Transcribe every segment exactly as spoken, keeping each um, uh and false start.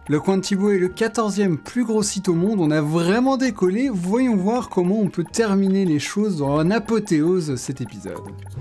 Le coin de Thibaut est le quatorzième plus gros site au monde, on a vraiment décollé, voyons voir comment on peut terminer les choses dans un apothéose cet épisode.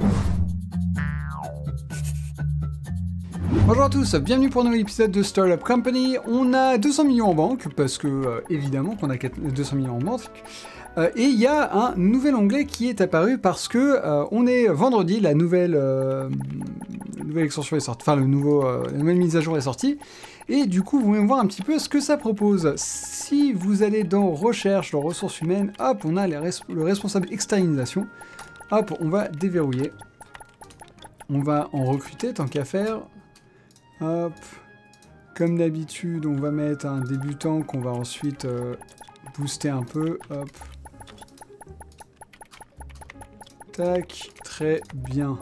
Bonjour à tous, bienvenue pour un nouvel épisode de Startup Company. On a deux cents millions en banque, parce que, euh, évidemment, qu'on a deux cents millions en banque. Euh, et il y a un nouvel onglet qui est apparu parce que euh, on est vendredi, la nouvelle, euh, nouvelle extension est sortie, enfin le nouveau, euh, la nouvelle mise à jour est sortie. Et du coup, vous allez voir un petit peu ce que ça propose. Si vous allez dans recherche, dans ressources humaines, hop, on a les res le responsable externalisation. Hop, on va déverrouiller. On va en recruter tant qu'à faire. Hop, comme d'habitude, on va mettre un débutant qu'on va ensuite euh, booster un peu. Hop. Tac, très bien.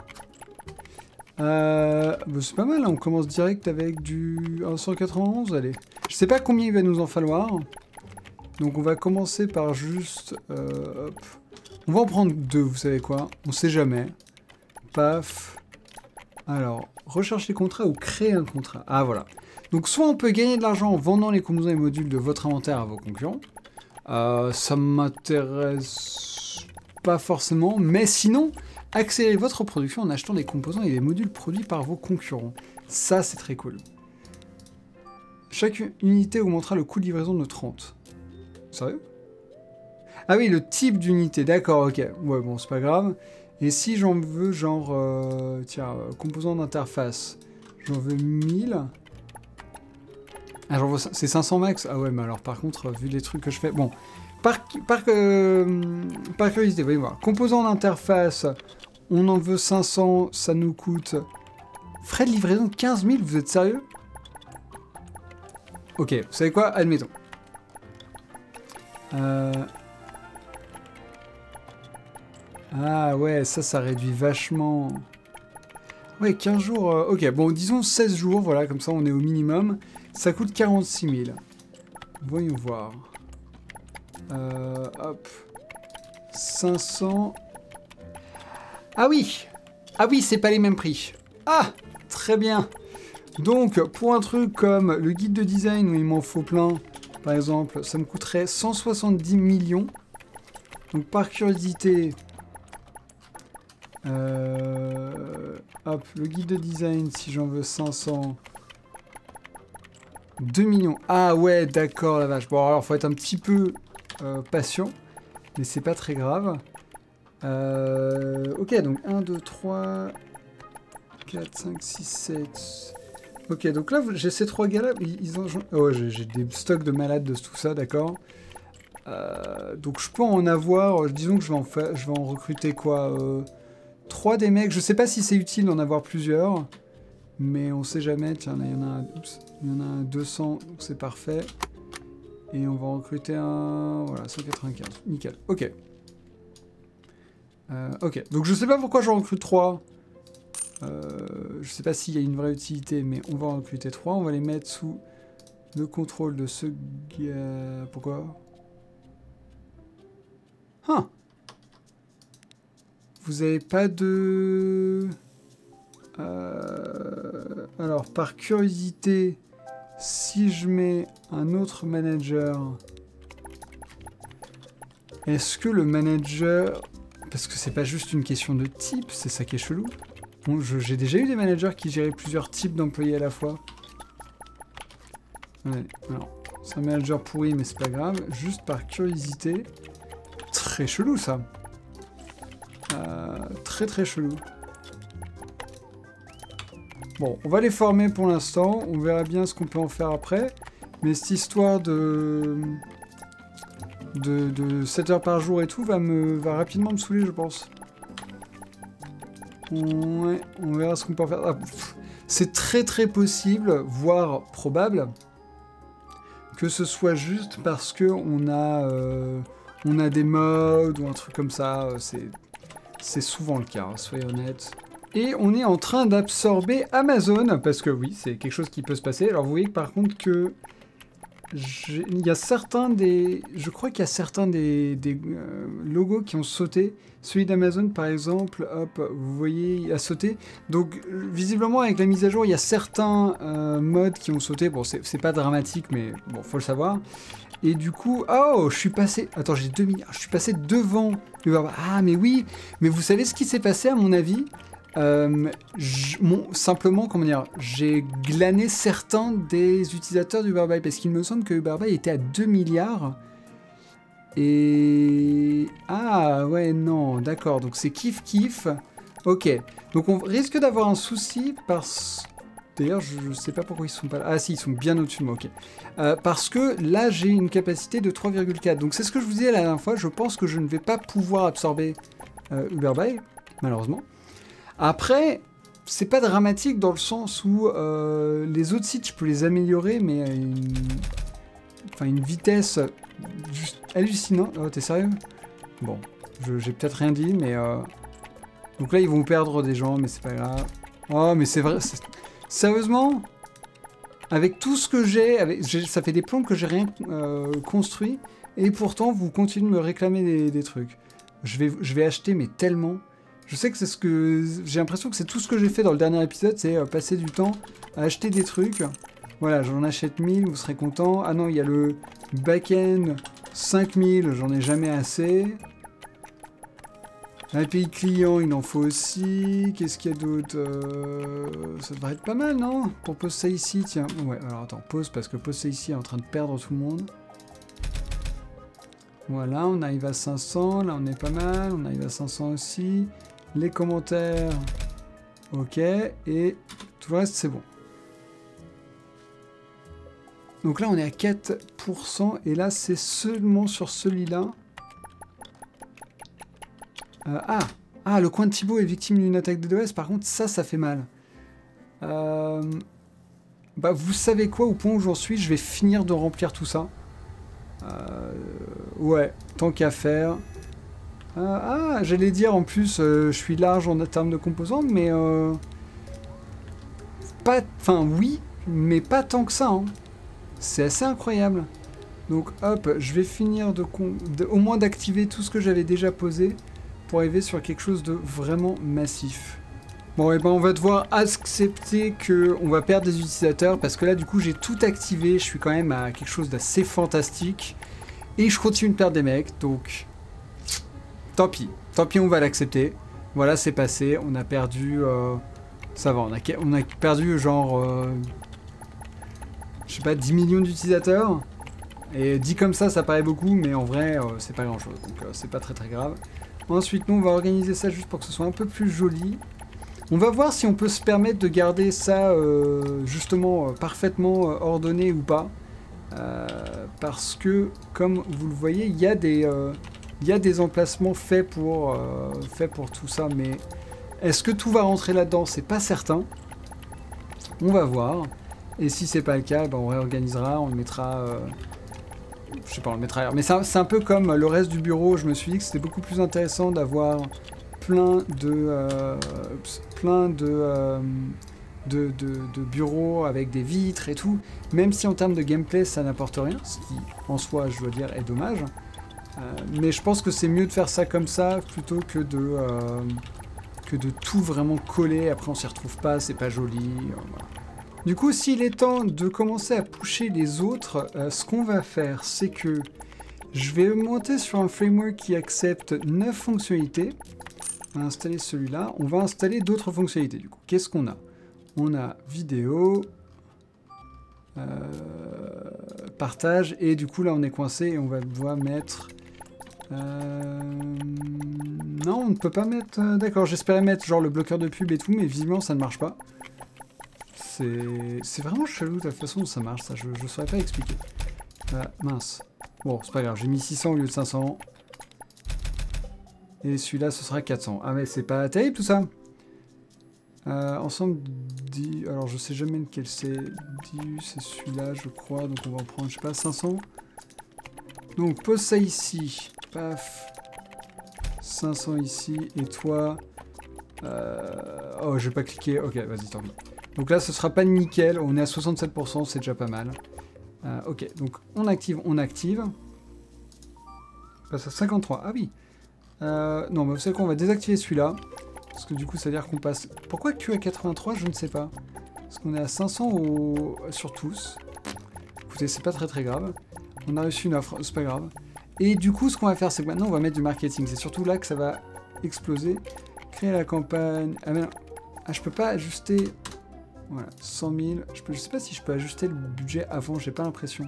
Euh, bah c'est pas mal, hein. On commence direct avec du cent quatre-vingt-onze, allez. Je sais pas combien il va nous en falloir. Donc on va commencer par juste... Euh, hop. On va en prendre deux, vous savez quoi. On sait jamais. Paf. Alors, rechercher contrat ou créer un contrat. Ah voilà. Donc soit on peut gagner de l'argent en vendant les composants et modules de votre inventaire à vos concurrents. Euh, ça m'intéresse pas forcément, mais sinon... accélérez votre production en achetant des composants et des modules produits par vos concurrents. Ça, c'est très cool. Chaque unité augmentera le coût de livraison de trente. Sérieux? Ah oui, le type d'unité, d'accord, ok. Ouais, bon, c'est pas grave. Et si j'en veux, genre... Euh, tiens, euh, composants d'interface. J'en veux mille. Ah, j'en veux... C'est cinq cents max? Ah ouais, mais alors, par contre, vu les trucs que je fais... Bon, par, par, euh, par curiosité, voyez voir. Composants d'interface... On en veut cinq cents, ça nous coûte... Frais de livraison de quinze mille, vous êtes sérieux? Ok, vous savez quoi? Admettons. Euh... Ah ouais, ça, ça réduit vachement... Ouais, quinze jours... Euh... Ok, bon, disons seize jours, voilà, comme ça on est au minimum. Ça coûte quarante-six mille. Voyons voir. Euh... Hop. cinq cents... Ah oui! Ah oui, c'est pas les mêmes prix. Ah! Très bien. Donc, pour un truc comme le guide de design où il m'en faut plein, par exemple, ça me coûterait cent soixante-dix millions. Donc, par curiosité... Euh, hop, le guide de design, si j'en veux cinq cents... deux millions. Ah ouais, d'accord, la vache. Bon, alors, faut être un petit peu euh, patient, mais c'est pas très grave. Euh, ok, donc un, deux, trois, quatre, cinq, six, sept... Ok, donc là, j'ai ces trois gars-là, ils, ils ont... Oh, j'ai des stocks de malades de tout ça, d'accord. Euh, donc je peux en avoir, disons que je vais en, faire, je vais en recruter quoi euh, trois des mecs, je sais pas si c'est utile d'en avoir plusieurs, mais on sait jamais, tiens, il y en a, oups, il y en a un deux cents, donc c'est parfait. Et on va en recruter un, voilà, cent quatre-vingt-quinze, nickel, ok. Euh, ok, donc je sais pas pourquoi j'en recrute trois. Euh, je sais pas s'il y a une vraie utilité, mais on va en recruter trois. On va les mettre sous le contrôle de ce gars. Pourquoi? Huh. Vous avez pas de... Euh... Alors, par curiosité, si je mets un autre manager, est-ce que le manager... Parce que c'est pas juste une question de type, c'est ça qui est chelou. Bon, j'ai déjà eu des managers qui géraient plusieurs types d'employés à la fois. Ouais, alors, c'est un manager pourri, mais c'est pas grave. Juste par curiosité. Très chelou, ça. Euh, très très chelou. Bon, on va les former pour l'instant. On verra bien ce qu'on peut en faire après. Mais cette histoire de... De, de sept heures par jour et tout va, me, va rapidement me saouler, je pense. Ouais, on verra ce qu'on peut en faire. Ah, c'est très très possible, voire probable, que ce soit juste parce que on a, euh, on a des modes ou un truc comme ça. C'est souvent le cas, hein, soyez honnêtes. Et on est en train d'absorber Amazon, parce que oui, c'est quelque chose qui peut se passer. Alors vous voyez par contre que il y a certains des... Je crois qu'il y a certains des, des euh, logos qui ont sauté. Celui d'Amazon, par exemple, hop, vous voyez, il a sauté. Donc, visiblement, avec la mise à jour, il y a certains euh, modes qui ont sauté. Bon, c'est pas dramatique, mais bon, faut le savoir. Et du coup, oh, je suis passé... Attends, j'ai deux milliards. Je suis passé devant le Uber Buy. Ah, mais oui. Mais vous savez ce qui s'est passé, à mon avis? euh, je, mon, Simplement, comment dire, j'ai glané certains des utilisateurs d'Uber Buy. Parce qu'il me semble que Uber Buy était à deux milliards. Et... Ah, ouais, non, d'accord. Donc, c'est kiff kiff. Ok. Donc, on risque d'avoir un souci parce... D'ailleurs, je ne sais pas pourquoi ils sont pas là. Ah si, ils sont bien au-dessus de moi, ok. Euh, parce que là, j'ai une capacité de trois virgule quatre. Donc c'est ce que je vous disais la dernière fois. Je pense que je ne vais pas pouvoir absorber euh, Uber Buy, malheureusement. Après, c'est pas dramatique dans le sens où euh, les autres sites, je peux les améliorer, mais à une, enfin, une vitesse juste hallucinante. Oh, t'es sérieux? Bon, j'ai peut-être rien dit, mais... Euh... Donc là, ils vont perdre des gens, mais c'est pas grave. Oh, mais c'est vrai... Sérieusement, avec tout ce que j'ai, ça fait des plombes que j'ai rien euh, construit, et pourtant vous continuez de me réclamer des, des trucs. Je vais, je vais acheter, mais tellement. Je sais que c'est ce que... J'ai l'impression que c'est tout ce que j'ai fait dans le dernier épisode, c'est euh, passer du temps à acheter des trucs. Voilà, j'en achète mille, vous serez content. Ah non, il y a le back-end cinq mille, j'en ai jamais assez. A P I client, il en faut aussi. Qu'est-ce qu'il y a d'autre? euh... Ça devrait être pas mal, non? Pour poser ça ici, tiens. Ouais, alors attends, pause, parce que poser ça ici est en train de perdre tout le monde. Voilà, on arrive à cinq cents. Là, on est pas mal. On arrive à cinq cents aussi. Les commentaires. Ok. Et tout le reste, c'est bon. Donc là, on est à quatre pour cent. Et là, c'est seulement sur celui-là. Euh, ah, ah, le coin de Thibaut est victime d'une attaque de DDoS. Par contre, ça, ça fait mal. Euh, bah, vous savez quoi, au point où j'en suis, je vais finir de remplir tout ça. Euh, ouais, tant qu'à faire. Euh, ah, j'allais dire, en plus, euh, je suis large en termes de composants, mais... Euh, pas... Enfin, oui, mais pas tant que ça. Hein. C'est assez incroyable. Donc, hop, je vais finir de, de au moins d'activer tout ce que j'avais déjà posé pour arriver sur quelque chose de vraiment massif. Bon, et ben on va devoir accepter que on va perdre des utilisateurs parce que là, du coup, j'ai tout activé. Je suis quand même à quelque chose d'assez fantastique. Et je continue de perdre des mecs, donc... Tant pis. Tant pis, on va l'accepter. Voilà, c'est passé. On a perdu... Euh... Ça va, on a, on a perdu genre... Euh... Je sais pas, dix millions d'utilisateurs. Et dit comme ça, ça paraît beaucoup, mais en vrai, euh, c'est pas grand-chose. Donc, euh, c'est pas très très grave. Ensuite, nous, on va organiser ça juste pour que ce soit un peu plus joli. On va voir si on peut se permettre de garder ça, euh, justement, euh, parfaitement euh, ordonné ou pas. Euh, parce que, comme vous le voyez, il y a des, euh, il y a des emplacements faits pour, euh, faits pour tout ça. Mais est-ce que tout va rentrer là-dedans? C'est pas certain. On va voir. Et si c'est pas le cas, ben, on réorganisera, on le mettra... Euh, je sais pas, on le mettra ailleurs. Mais c'est un peu comme le reste du bureau. Je me suis dit que c'était beaucoup plus intéressant d'avoir plein de... Euh, plein de, euh, de, de, de bureaux avec des vitres et tout. Même si en termes de gameplay, ça n'apporte rien. Ce qui, en soi, je dois dire, est dommage. Euh, mais je pense que c'est mieux de faire ça comme ça plutôt que de... Euh, que de tout vraiment coller. Après, on s'y retrouve pas, c'est pas joli. Euh, voilà. Du coup, s'il est temps de commencer à pusher les autres, euh, ce qu'on va faire, c'est que je vais monter sur un framework qui accepte neuf fonctionnalités. On va installer celui-là. On va installer d'autres fonctionnalités, du coup. Qu'est-ce qu'on a? On a vidéo, euh, partage, et du coup, là, on est coincé et on va devoir mettre... Euh... Non, on ne peut pas mettre... Euh, D'accord, j'espérais mettre genre le bloqueur de pub et tout, mais visiblement, ça ne marche pas. C'est vraiment chelou de la façon dont ça marche, ça, je ne saurais pas expliquer. Euh, mince. Bon, c'est pas grave, j'ai mis six cents au lieu de cinq cents. Et celui-là, ce sera quatre cents. Ah mais c'est pas terrible tout ça. Euh, ensemble, dit... alors je sais jamais lequel c'est. C'est celui-là, je crois, donc on va en prendre, je sais pas, cinq cents. Donc pose ça ici. Paf. cinq cents ici, et toi... Euh... Oh, je vais pas cliquer. Ok, vas-y, tant pis. Donc là, ce sera pas nickel. On est à soixante-sept pour cent, c'est déjà pas mal. Euh, ok, donc on active, on active. On passe à cinquante-trois. Ah oui. Euh, non, bah vous savez quoi, on va désactiver celui-là. Parce que du coup, ça veut dire qu'on passe... Pourquoi que à quatre-vingt-trois? Je ne sais pas. Parce qu'on est à cinq cents au... sur tous. Écoutez, c'est pas très très grave. On a reçu une offre, c'est pas grave. Et du coup, ce qu'on va faire, c'est que maintenant, on va mettre du marketing. C'est surtout là que ça va exploser. Créer la campagne... Ah, mais non. Ah, je peux pas ajuster... Voilà, cent mille. Je, peux... je sais pas si je peux ajuster le budget avant, j'ai pas l'impression.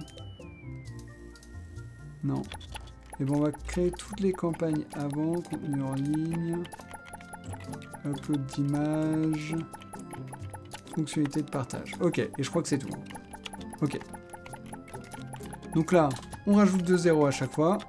Non. Et bon, on va créer toutes les campagnes avant, contenu en ligne, upload d'images, fonctionnalité de partage. Ok, et je crois que c'est tout. Ok. Donc là, on rajoute deux zéros à chaque fois.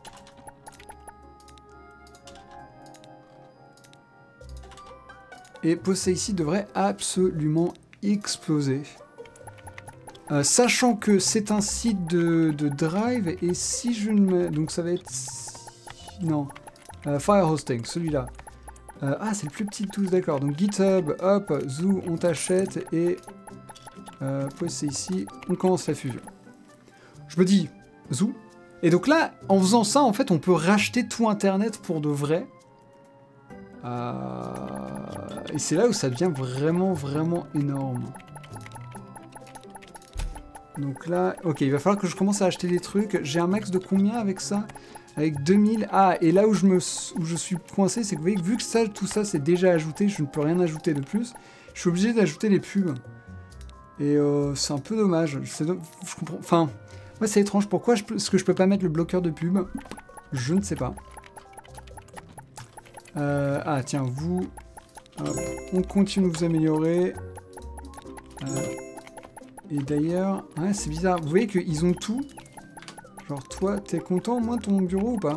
Et poster ici devrait absolument exploser. Euh, sachant que c'est un site de, de Drive, et si je ne me... Donc ça va être... Non. Euh, Fire Hosting, celui-là. Euh, ah, c'est le plus petit de tous, d'accord. Donc GitHub, hop, Zoo, on t'achète, et... Euh, poster ici, on commence la fusion. Je me dis, Zoo. Et donc là, en faisant ça, en fait, on peut racheter tout Internet pour de vrai. Euh... Et c'est là où ça devient vraiment, vraiment énorme. Donc là, ok, il va falloir que je commence à acheter des trucs. J'ai un max de combien avec ça? Avec deux mille. Ah, et là où je, me, où je suis coincé, c'est que vous voyez que vu que ça, tout ça c'est déjà ajouté, je ne peux rien ajouter de plus. Je suis obligé d'ajouter les pubs. Et euh, c'est un peu dommage. Je, je comprends. Enfin, ouais, c'est étrange. Pourquoi je, est-ce que je peux pas mettre le bloqueur de pub? Je ne sais pas. Euh, ah, tiens, vous... Hop, on continue de vous améliorer. Euh, et d'ailleurs, ouais, c'est bizarre. Vous voyez qu'ils ont tout. Genre, toi, t'es content, moi, de ton bureau ou pas?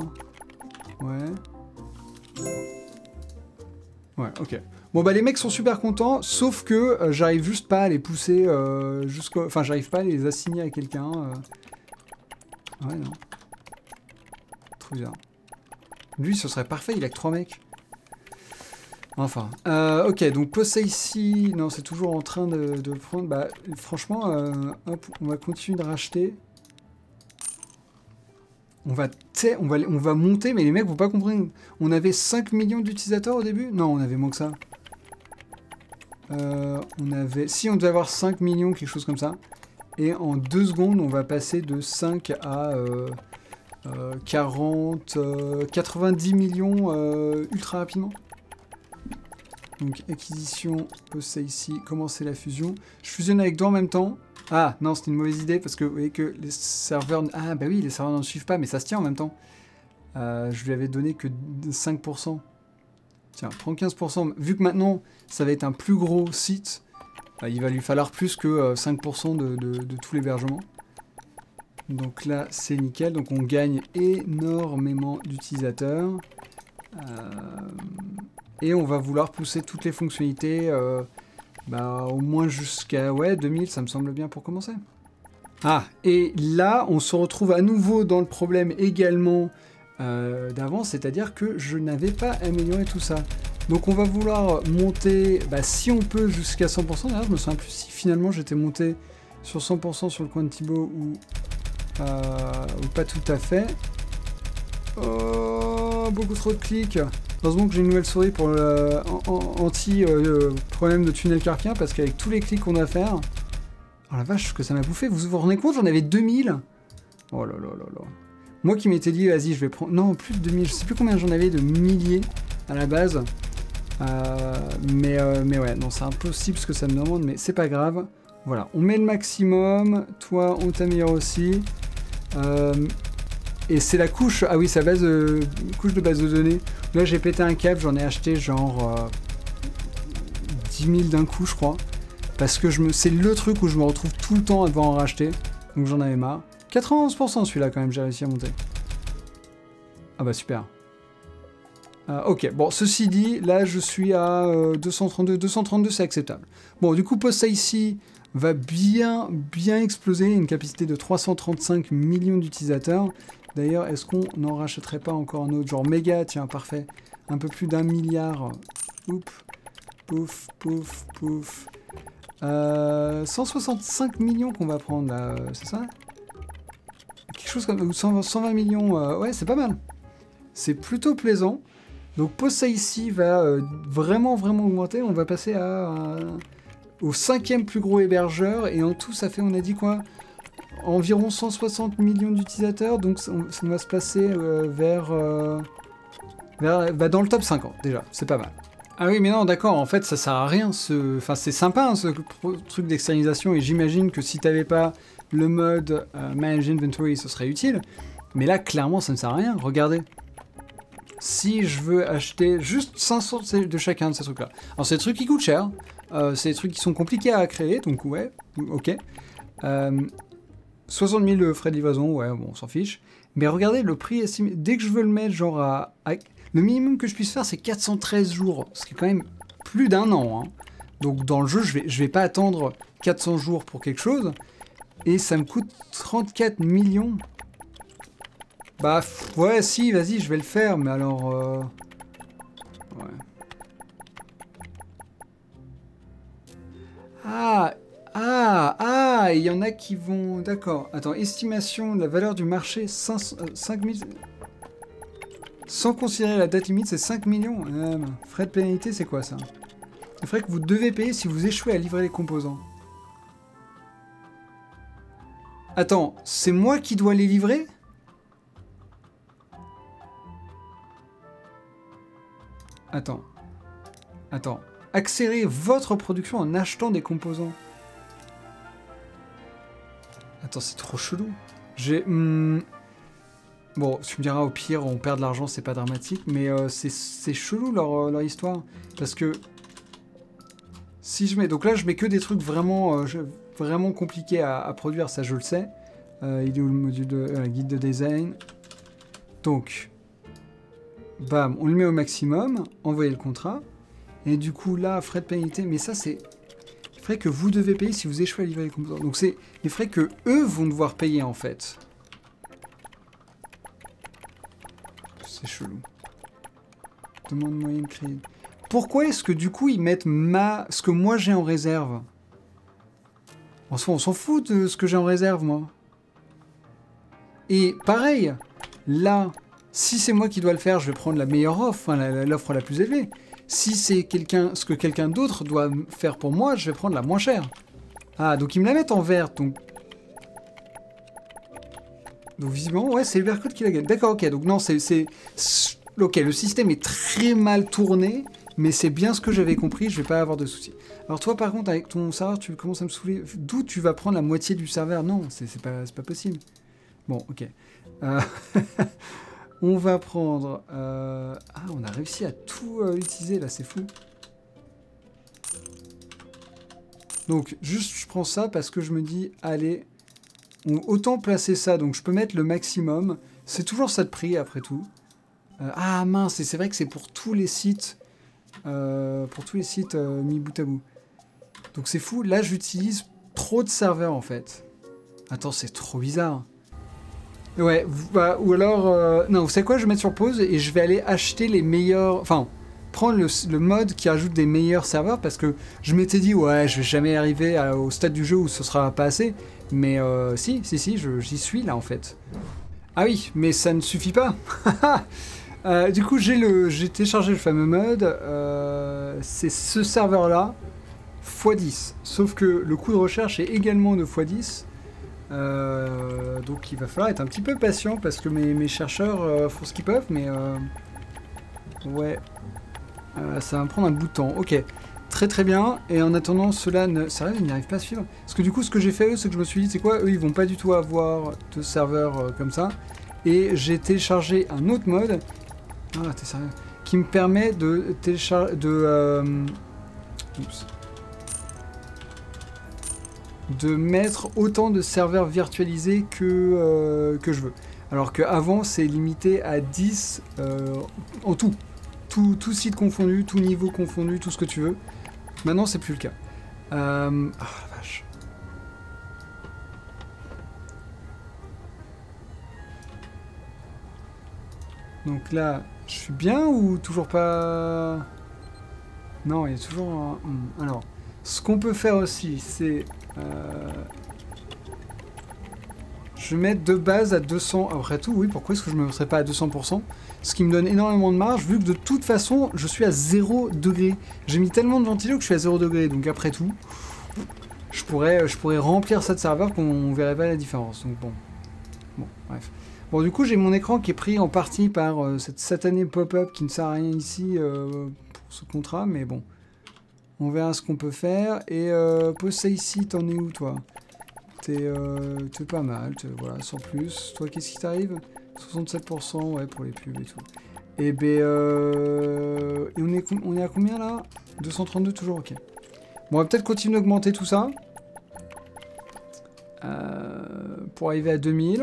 Ouais. Ouais, ok. Bon, bah, les mecs sont super contents, sauf que euh, j'arrive juste pas à les pousser euh, jusqu'au... Enfin, j'arrive pas à les assigner à quelqu'un. Euh... Ouais, non. Trop bizarre. Lui, ce serait parfait, il a que trois mecs. Enfin, euh, ok, donc poster ici, non, c'est toujours en train de, de prendre, bah, franchement, euh, hop, on va continuer de racheter. On va, on va, on va monter, mais les mecs vont pas comprendre. On avait cinq millions d'utilisateurs au début? Non, on avait moins que ça. Euh, on avait, si, on devait avoir cinq millions, quelque chose comme ça. Et en deux secondes, on va passer de cinq à euh, euh, quarante, euh, quatre-vingt-dix millions euh, ultra rapidement. Donc acquisition, poster ici, commencer la fusion. Je fusionne avec deux en même temps. Ah non, c'est une mauvaise idée parce que vous voyez que les serveurs... Ah bah oui, les serveurs ne suivent pas, mais ça se tient en même temps. Euh, je lui avais donné que cinq pour cent. Tiens, prends quinze pour cent. Vu que maintenant, ça va être un plus gros site, bah, il va lui falloir plus que cinq pour cent de, de, de tout l'hébergement. Donc là, c'est nickel. Donc on gagne énormément d'utilisateurs. Euh... Et on va vouloir pousser toutes les fonctionnalités, euh, bah, au moins jusqu'à ouais, deux mille, ça me semble bien pour commencer. Ah, et là, on se retrouve à nouveau dans le problème également euh, d'avant, c'est-à-dire que je n'avais pas amélioré tout ça. Donc on va vouloir monter, bah, si on peut, jusqu'à cent pour cent. D'ailleurs, je me souviens plus si finalement j'étais monté sur cent pour cent sur le coin de Thibaut ou, euh, ou pas tout à fait. Oh, beaucoup trop de clics. Heureusement que j'ai une nouvelle souris pour le anti-problème euh, de tunnel carpien, parce qu'avec tous les clics qu'on a à faire... Oh la vache, ce que ça m'a bouffé, vous vous rendez compte, j'en avais deux mille. Oh là là là là. Moi qui m'étais dit, vas-y, je vais prendre... Non, plus de deux mille, je sais plus combien j'en avais de milliers à la base. Euh, mais, euh, mais ouais, non, c'est impossible ce que ça me demande, mais c'est pas grave. Voilà, on met le maximum, toi, on t'améliore aussi. Euh, et c'est la couche... Ah oui, c'est la base de... couche de base de données. Là, j'ai pété un câble, j'en ai acheté genre euh, dix mille d'un coup, je crois. Parce que je me, c'est le truc où je me retrouve tout le temps à devoir en racheter. Donc j'en avais marre. quatre-vingt-onze pour cent celui-là quand même, j'ai réussi à monter. Ah bah super. Euh, ok, bon, ceci dit, là je suis à euh, deux cent trente-deux. deux cent trente-deux, c'est acceptable. Bon, du coup, post ça ici va bien, bien exploser. Une capacité de trois cent trente-cinq millions d'utilisateurs. D'ailleurs, est-ce qu'on n'en rachèterait pas encore un autre? Genre méga, tiens, parfait. Un peu plus d'un milliard. Oups. Pouf, pouf, pouf. Euh, cent soixante-cinq millions qu'on va prendre là, c'est ça? quelque chose comme cent, cent vingt millions. Euh, ouais, c'est pas mal. C'est plutôt plaisant. Donc pose ça ici va euh, vraiment vraiment augmenter. On va passer à, à, au cinquième plus gros hébergeur. Et en tout, ça fait, on a dit quoi? Environ cent soixante millions d'utilisateurs. Donc ça, ça va se placer euh, vers, euh, vers bah, dans le top cinquante déjà. C'est pas mal. Ah oui, mais non, d'accord, en fait, ça sert à rien, ce... Enfin, c'est sympa, hein, ce truc d'externalisation, et j'imagine que si t'avais pas le mode euh, Manage Inventory, ce serait utile. Mais là, clairement, ça ne sert à rien, regardez. Si je veux acheter juste cinq cents de chacun de ces trucs-là. Alors, c'est des trucs qui coûtent cher, euh, c'est des trucs qui sont compliqués à créer, donc ouais, ok. Euh, soixante mille frais de livraison, ouais, bon, on s'en fiche. Mais regardez, le prix estimé, dès que je veux le mettre, genre à... à... Le minimum que je puisse faire, c'est quatre cent treize jours, ce qui est quand même plus d'un an. Hein. Donc dans le jeu, je vais, je vais pas attendre quatre cents jours pour quelque chose. Et ça me coûte trente-quatre millions. Bah ouais, si, vas-y, je vais le faire, mais alors... Euh... Ouais. Ah, ah, ah, il y en a qui vont... D'accord, attends, estimation de la valeur du marché, cinq mille... Sans considérer la date limite, c'est cinq millions. Euh, frais de pénalité, c'est quoi ça? Les frais que vous devez payer si vous échouez à livrer les composants. Attends, c'est moi qui dois les livrer? Attends. Attends. Accélérer votre production en achetant des composants. Attends, c'est trop chelou. J'ai... Hmm... Bon, tu me diras, au pire, on perd de l'argent, c'est pas dramatique, mais euh, c'est chelou leur, leur histoire. Parce que... Si je mets... Donc là, je mets que des trucs vraiment, euh, je, vraiment compliqués à, à produire, ça je le sais. Euh, il est où le module de... Euh, guide de design? Donc... Bam, on le met au maximum, envoyer le contrat. Et du coup, là, frais de pénalité, mais ça, c'est... Les frais que vous devez payer si vous échouez à livrer les composants. Donc c'est les frais que eux vont devoir payer, en fait. C'est chelou. Demande moyenne crédit. Pourquoi est-ce que du coup ils mettent ma... ce que moi j'ai en réserve? En soi, on s'en fout de ce que j'ai en réserve, moi. Et pareil, là, si c'est moi qui dois le faire, je vais prendre la meilleure offre, enfin, l'offre la, la plus élevée. Si c'est quelqu'un, ce que quelqu'un d'autre doit faire pour moi, je vais prendre la moins chère. Ah, donc ils me la mettent en verte, donc... Donc visiblement, ouais, c'est le barcode qui la gagne. D'accord, ok, donc non, c'est... Ok, le système est très mal tourné, mais c'est bien ce que j'avais compris, je vais pas avoir de soucis. Alors toi, par contre, avec ton serveur, tu commences à me saouler. D'où tu vas prendre la moitié du serveur? Non, c'est pas, pas possible. Bon, ok. Euh... on va prendre... Euh... Ah, on a réussi à tout euh, utiliser, là, c'est fou. Donc, juste, je prends ça parce que je me dis, allez... Autant placer ça, donc je peux mettre le maximum. C'est toujours ça de prix, après tout. Euh, ah mince, et c'est vrai que c'est pour tous les sites. Euh, pour tous les sites euh, mis bout à bout. Donc c'est fou, là j'utilise trop de serveurs en fait. Attends, c'est trop bizarre. Ouais, bah, ou alors... Euh, non, vous savez quoi, je vais mettre sur pause et je vais aller acheter les meilleurs... Enfin, prendre le, le mode qui ajoute des meilleurs serveurs parce que je m'étais dit, ouais, je vais jamais arriver à, au stade du jeu où ce sera pas assez. Mais euh, si, si, si, j'y suis là en fait. Ah oui, mais ça ne suffit pas. euh, du coup, j'ai téléchargé le fameux mode. Euh, c'est ce serveur-là, fois dix. Sauf que le coût de recherche est également de fois dix. Euh, donc il va falloir être un petit peu patient parce que mes, mes chercheurs euh, font ce qu'ils peuvent. Mais euh, ouais, euh, ça va me prendre un bout de temps. Ok. Très très bien, et en attendant, cela ne... Sérieux, ils n'y arrivent pas à suivre. Parce que du coup, ce que j'ai fait, eux, c'est que je me suis dit, c'est quoi? Eux, ils vont pas du tout avoir de serveur euh, comme ça. Et j'ai téléchargé un autre mode, ah, t'es sérieux, qui me permet de télécharger... de... Euh... Oups. De mettre autant de serveurs virtualisés que, euh, que je veux. Alors qu'avant, c'est limité à dix euh, en tout. tout. Tout site confondu, tout niveau confondu, tout ce que tu veux. Maintenant, c'est plus le cas. Euh... Oh la vache. Donc là, je suis bien ou toujours pas? Non, il y a toujours un... Alors, ce qu'on peut faire aussi, c'est... Euh... Je vais mettre de base à deux cents. Après tout, oui, pourquoi est-ce que je ne me mettrais pas à deux cents pour cent? Ce qui me donne énormément de marge, vu que de toute façon, je suis à zéro degré. J'ai mis tellement de ventilo que je suis à zéro degré, donc après tout, je pourrais, je pourrais remplir ça de serveur qu'on verrait pas la différence. Donc bon, bon, bref. Bon, du coup, j'ai mon écran qui est pris en partie par euh, cette satanée pop-up qui ne sert à rien ici euh, pour ce contrat, mais bon. On verra ce qu'on peut faire. Et euh, pose ça ici, t'en es où, toi? T'es euh, pas mal, voilà, sans plus. Toi, qu'est-ce qui t'arrive? soixante-sept pour cent, ouais, pour les pubs et tout. Et ben, euh... et on est, on est à combien, là? deux cent trente-deux, toujours, ok. Bon, on va peut-être continuer d'augmenter tout ça. Euh, pour arriver à deux mille.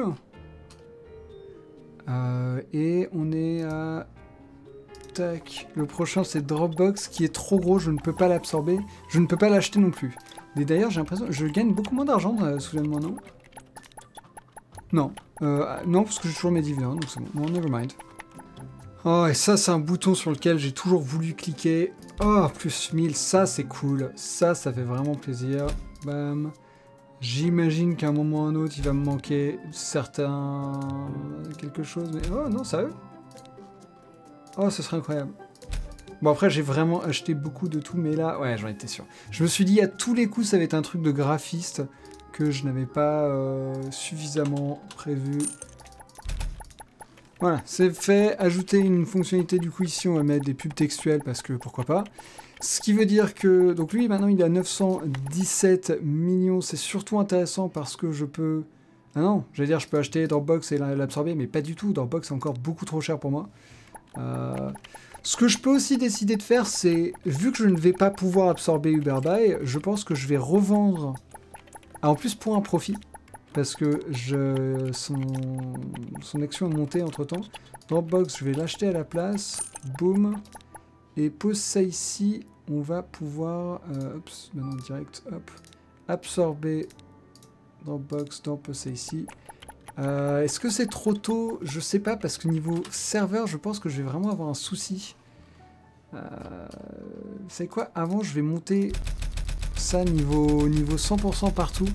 Euh, et on est à... Tac. Le prochain, c'est Dropbox, qui est trop gros, je ne peux pas l'absorber. Je ne peux pas l'acheter non plus. Et d'ailleurs, j'ai l'impression... Je gagne beaucoup moins d'argent, euh, souviens-moi, non? Non. Euh, non, parce que j'ai toujours mes dividendes, donc c'est bon. Non, never mind. Oh, et ça, c'est un bouton sur lequel j'ai toujours voulu cliquer. Oh, plus mille, ça, c'est cool. Ça, ça fait vraiment plaisir. Bam. J'imagine qu'à un moment ou à un autre, il va me manquer certains... quelque chose, mais... Oh, non, sérieux? Oh, ce serait incroyable. Bon, après, j'ai vraiment acheté beaucoup de tout, mais là, ouais, j'en étais sûr. Je me suis dit, à tous les coups, ça va être un truc de graphiste que je n'avais pas euh, suffisamment prévu. Voilà, c'est fait. Ajouter une fonctionnalité, du coup, ici, on va mettre des pubs textuelles, parce que pourquoi pas. Ce qui veut dire que... Donc lui, maintenant, il est à neuf cent dix-sept millions. C'est surtout intéressant parce que je peux... Ah non, j'allais dire, je peux acheter Dropbox et l'absorber, mais pas du tout. Dropbox, c'est encore beaucoup trop cher pour moi. Euh... Ce que je peux aussi décider de faire, c'est, vu que je ne vais pas pouvoir absorber Uberbuy, je pense que je vais revendre, ah, en plus pour un profit, parce que je... son, son action a monté entre temps. Dropbox, je vais l'acheter à la place, boum, et pose ça ici, on va pouvoir, euh, oups, maintenant direct, hop, absorber Dropbox, dans pose ça ici. Euh, Est-ce que c'est trop tôt? Je sais pas, parce que niveau serveur, je pense que je vais vraiment avoir un souci. Euh, vous savez quoi? Avant, je vais monter ça niveau, niveau cent pour cent partout.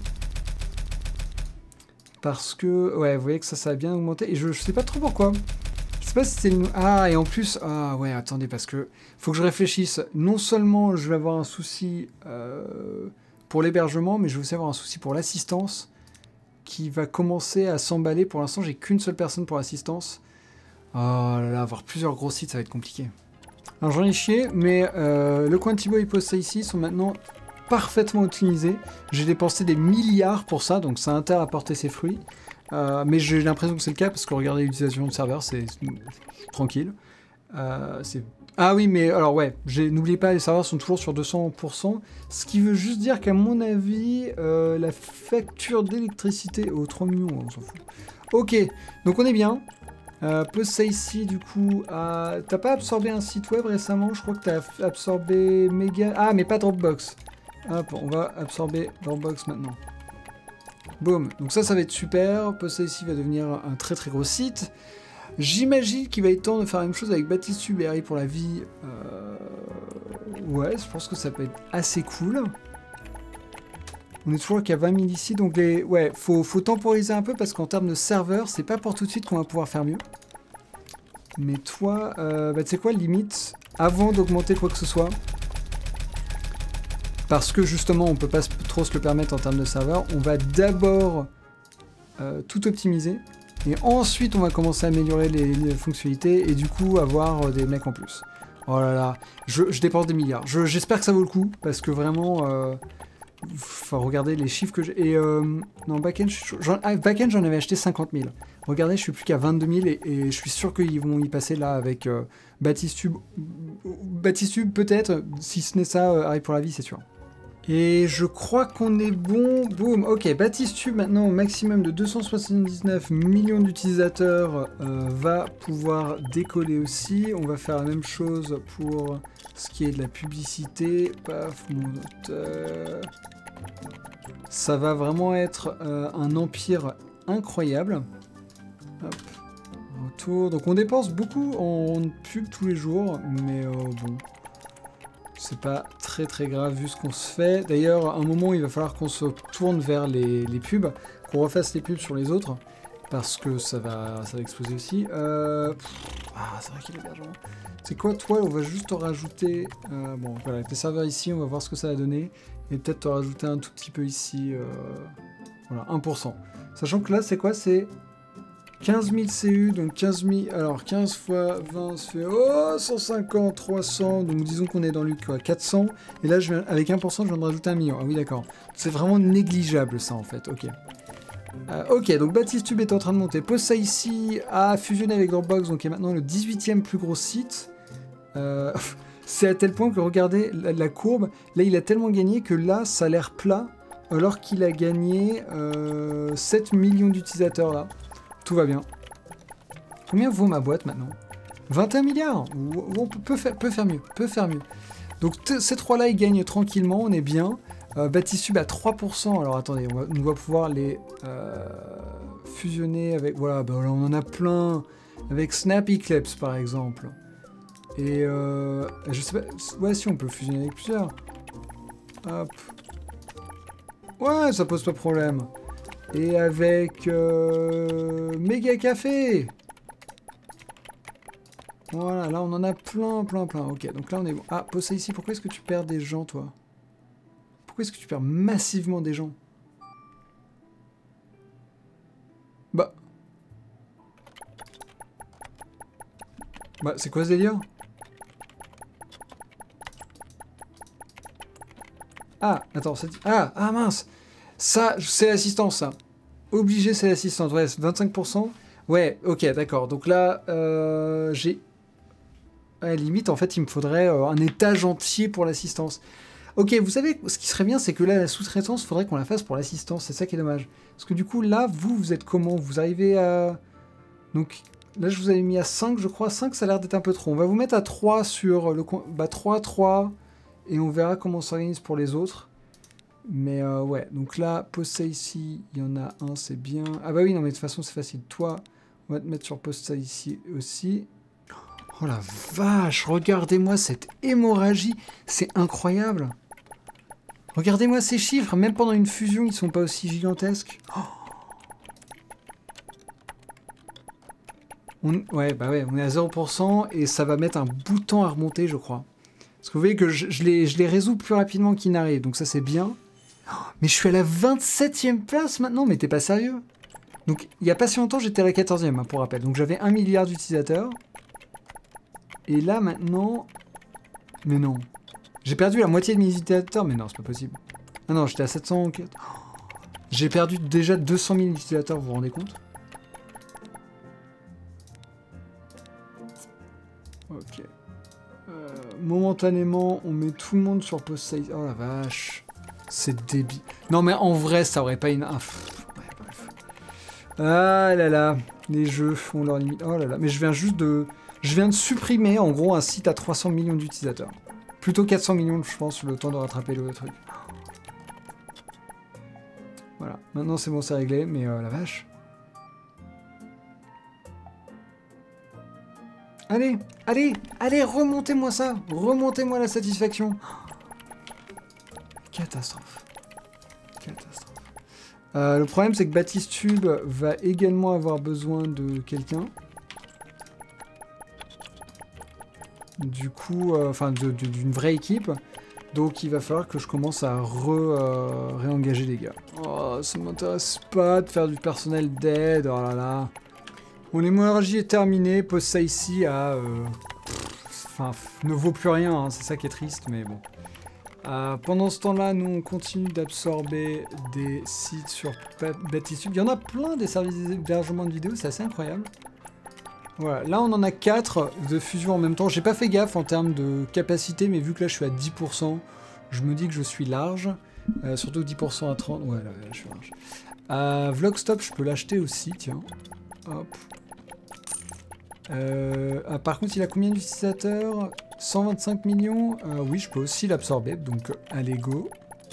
Parce que, ouais, vous voyez que ça, ça a bien augmenté. Et je, je sais pas trop pourquoi. Je sais pas si c'est... Ah, et en plus... Ah, ouais, attendez, parce que... Faut que je réfléchisse. Non seulement je vais avoir un souci euh, pour l'hébergement, mais je vais aussi avoir un souci pour l'assistance, qui va commencer à s'emballer. Pour l'instant, j'ai qu'une seule personne pour l'assistance. Oh là là, avoir plusieurs gros sites, ça va être compliqué. Alors j'en ai chié, mais euh, le coin de Thibaut et poste ça ici sont maintenant parfaitement utilisés. J'ai dépensé des milliards pour ça, donc ça a intérêt à porter ses fruits. Euh, mais j'ai l'impression que c'est le cas, parce que regardez l'utilisation de serveur, c'est tranquille. Euh, ah oui, mais alors ouais, n'oubliez pas, les serveurs sont toujours sur deux cents pour cent, ce qui veut juste dire qu'à mon avis, euh, la facture d'électricité... Oh, trois millions, on s'en fout. Ok, donc on est bien. Euh, pose ça ici, du coup. Euh, T'as pas absorbé un site web récemment? Je crois que t'as absorbé Mega... Ah, mais pas Dropbox. Hop, on va absorber Dropbox maintenant. Boum. Donc ça, ça va être super. Pose ça ici va devenir un très très gros site. J'imagine qu'il va être temps de faire la même chose avec Baptiste Tubéry pour la vie. Euh... Ouais, je pense que ça peut être assez cool. On est toujours qu'à vingt mille ici, donc les... ouais, faut, faut temporiser un peu parce qu'en termes de serveur, c'est pas pour tout de suite qu'on va pouvoir faire mieux. Mais toi, euh, bah tu sais quoi, limite, avant d'augmenter quoi que ce soit, parce que justement on peut pas trop se le permettre en termes de serveur, on va d'abord euh, tout optimiser, et ensuite on va commencer à améliorer les, les fonctionnalités, et du coup avoir euh, des mecs en plus. Oh là là, je, je dépense des milliards. J'espère que ça vaut le coup, parce que vraiment... Euh, Enfin, regardez les chiffres que j'ai. Et euh, non, backend, j'en ah, back j'en avais acheté cinquante mille. Regardez, je suis plus qu'à vingt-deux mille et, et je suis sûr qu'ils vont y passer là avec euh, Baptiste Tube. Baptiste Tube, peut-être, si ce n'est ça, euh, arrive pour la vie, c'est sûr. Et je crois qu'on est bon. Boum, ok, Baptiste Tube maintenant au maximum de deux cent soixante-dix-neuf millions d'utilisateurs euh, va pouvoir décoller aussi. On va faire la même chose pour ce qui est de la publicité. Paf, mon auteur. Ça va vraiment être euh, un empire incroyable. Hop, retour. Donc on dépense beaucoup en pub tous les jours, mais euh, bon. C'est pas très très grave vu ce qu'on se fait. D'ailleurs, à un moment, il va falloir qu'on se tourne vers les, les pubs. qu'on refasse les pubs sur les autres, parce que ça va, ça va exploser aussi. Euh... Ah, c'est vrai qu'il y a de l'argent. C'est quoi, toi? On va juste te rajouter... Euh, bon, voilà, tes serveurs ici, on va voir ce que ça va donner. Et peut-être te rajouter un tout petit peu ici. Euh... Voilà, un pour cent. Sachant que là, c'est quoi? C'est quinze mille C U, donc quinze mille... Alors, quinze fois vingt, ça fait... Oh, cent cinquante, trois cents. Donc, disons qu'on est dans le quoi, quatre cents. Et là, je viens, avec un pour cent, je viens de rajouter un million. Ah oui, d'accord. C'est vraiment négligeable, ça, en fait. Ok. Euh, ok, donc Baptiste Tube est en train de monter. Pose ça ici, à fusionner avec Dropbox, donc qui est maintenant le dix-huitième plus gros site. Euh, c'est à tel point que, regardez la, la courbe, là il a tellement gagné que là ça a l'air plat, alors qu'il a gagné euh, sept millions d'utilisateurs là. Tout va bien. Combien vaut ma boîte maintenant? vingt et un milliards. On peut, peut, faire, peut faire mieux, peut faire mieux. Donc ces trois-là ils gagnent tranquillement, on est bien. Euh, Baptiste à trois pour cent, alors attendez, on va, on va pouvoir les euh, fusionner avec... Voilà, bah, là, on en a plein. Avec Snap Eclipse par exemple. Et euh, je sais pas... Ouais, si on peut fusionner avec plusieurs. Hop. Ouais, ça pose pas de problème. Et avec... Euh, Méga Café. Voilà, là on en a plein, plein, plein. Ok, donc là on est bon. Ah, pose ça ici, pourquoi est-ce que tu perds des gens, toi ? Pourquoi est-ce que tu perds massivement des gens? Bah... Bah, c'est quoi ce délire? Ah, attends, c'est... Ah, ah mince! Ça, c'est l'assistance, ça. Obligé, c'est l'assistance. Ouais, vingt-cinq pour cent. Ouais, ok, d'accord. Donc là, euh, j'ai... À la limite, en fait, il me faudrait euh, un étage entier pour l'assistance. Ok, vous savez, ce qui serait bien, c'est que là, la sous-traitance, il faudrait qu'on la fasse pour l'assistance. C'est ça qui est dommage. Parce que du coup, là, vous, vous êtes comment? Vous arrivez à... Donc, là, je vous avais mis à cinq, je crois. cinq, ça a l'air d'être un peu trop. On va vous mettre à trois sur le... Bah, trois, trois. Et on verra comment on s'organise pour les autres. Mais euh, ouais, donc là, pose ça ici. Il y en a un, c'est bien. Ah bah oui, non, mais de toute façon, c'est facile. Toi, on va te mettre sur pose ça ici aussi. Oh la vache, regardez-moi cette hémorragie. C'est incroyable. Regardez-moi ces chiffres, même pendant une fusion, ils sont pas aussi gigantesques. Oh. On... Ouais, bah ouais, on est à zéro pour cent et ça va mettre un bout de temps à remonter, je crois. Parce que vous voyez que je, je, les, je les résous plus rapidement qu'ils n'arrivent, donc ça c'est bien. Oh, mais je suis à la vingt-septième place maintenant, mais t'es pas sérieux? Donc il y a pas si longtemps, j'étais à la quatorzième, hein, pour rappel. Donc j'avais un milliard d'utilisateurs. Et là maintenant... Mais non. J'ai perdu la moitié de mes utilisateurs, mais non, c'est pas possible. Ah non, j'étais à sept cent... Oh. J'ai perdu déjà deux cent mille utilisateurs, vous vous rendez compte? Ok. Euh, momentanément, on met tout le monde sur post size. Oh la vache. C'est débile. Non mais en vrai, ça aurait pas une... Ah, pff, ouais, bref. Ah là là. Les jeux font leur limite. Oh là là. Mais je viens juste de... Je viens de supprimer, en gros, un site à trois cents millions d'utilisateurs. Plutôt quatre cents millions, je pense, le temps de rattraper le truc. Voilà. Maintenant, c'est bon, c'est réglé, mais euh, la vache. Allez, allez, allez, remontez-moi ça. Remontez-moi la satisfaction. Catastrophe. Catastrophe. Euh, le problème, c'est que Baptiste Tube va également avoir besoin de quelqu'un. Du coup, enfin, euh, d'une vraie équipe. Donc, il va falloir que je commence à re, euh, réengager des gars. Oh, ça m'intéresse pas de faire du personnel d'aide. Oh là là. Mon hémorragie est terminée. Pose ça ici à... Euh, enfin, ne vaut plus rien. Hein, c'est ça qui est triste, mais bon. Euh, pendant ce temps-là, nous, on continue d'absorber des sites sur Baptiste Tube. Il y en a plein des services d'hébergement de vidéos. C'est assez incroyable. Voilà, là on en a quatre de fusion en même temps. J'ai pas fait gaffe en termes de capacité, mais vu que là je suis à dix pour cent, je me dis que je suis large. Euh, surtout dix pour cent à trente. Ouais, là, là je suis large. Euh, Vlogstop, je peux l'acheter aussi, tiens. Hop. Euh, ah, par contre, il a combien d'utilisateurs? cent vingt-cinq millions. Euh, oui, je peux aussi l'absorber, donc allez go.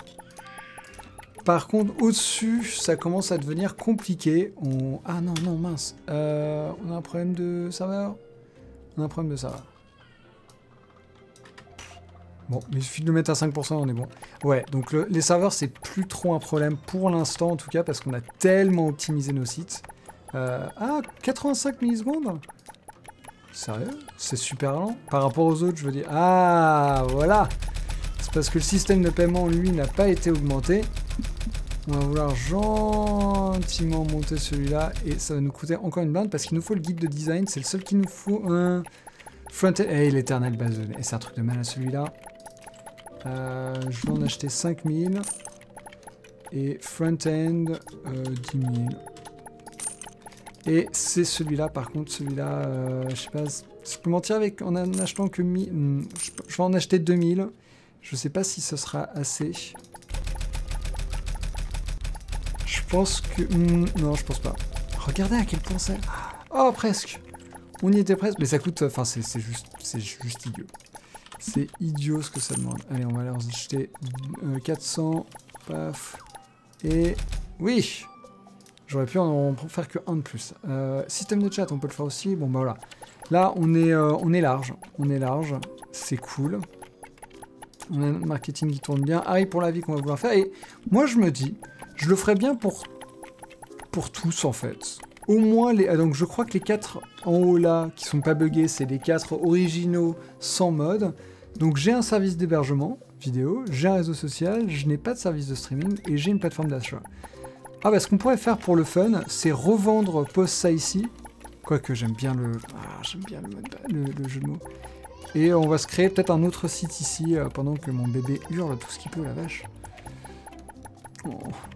Par contre, au-dessus, ça commence à devenir compliqué. On... Ah non, non, mince. Euh, on a un problème de serveur. On a un problème de serveur. Bon, mais il suffit de le mettre à cinq pour cent, on est bon. Ouais, donc le, les serveurs, c'est plus trop un problème pour l'instant, en tout cas, parce qu'on a tellement optimisé nos sites. Euh, ah, quatre-vingt-cinq millisecondes? Sérieux? C'est super lent. Par rapport aux autres, je veux dire. Ah, voilà! C'est parce que le système de paiement, lui, n'a pas été augmenté. On va vouloir gentiment monter celui-là, et ça va nous coûter encore une blinde, parce qu'il nous faut le guide de design, c'est le seul qu'il nous faut. Un front-end. Eh, l'éternel base de données. C'est un truc de mal à celui-là. Euh, je vais en acheter cinq mille. Et front-end, euh, dix mille. Et c'est celui-là, par contre, celui-là, euh, je sais pas, je peux mentir avec, en en achetant que mille, je, je vais en acheter deux mille. Je sais pas si ce sera assez. Je pense que, mm, non, je pense pas. Regardez à quel point c'est. Oh, presque. On y était presque, mais ça coûte, enfin, c'est juste, c'est juste idiot. C'est idiot ce que ça demande. Allez, on va leur acheter euh, quatre cents, paf, et oui. J'aurais pu en faire que un de plus. Euh, système de chat, on peut le faire aussi. Bon, bah voilà. Là, on est, euh, on est large. On est large. C'est cool. On a un marketing qui tourne bien. Harry pour la vie qu'on va vouloir faire. Et moi, je me dis, je le ferais bien pour, pour tous, en fait. Au moins, les... Ah, donc je crois que les quatre en haut là, qui sont pas buggés, c'est les quatre originaux sans mode. Donc j'ai un service d'hébergement vidéo, j'ai un réseau social, je n'ai pas de service de streaming et j'ai une plateforme d'achat. Ah bah ce qu'on pourrait faire pour le fun, c'est revendre Post ça ici. Quoique j'aime bien le... Ah, j'aime bien le, mode... le, le jeu de mots. Et on va se créer peut-être un autre site ici, euh, pendant que mon bébé hurle tout ce qu'il peut, la vache. Oh.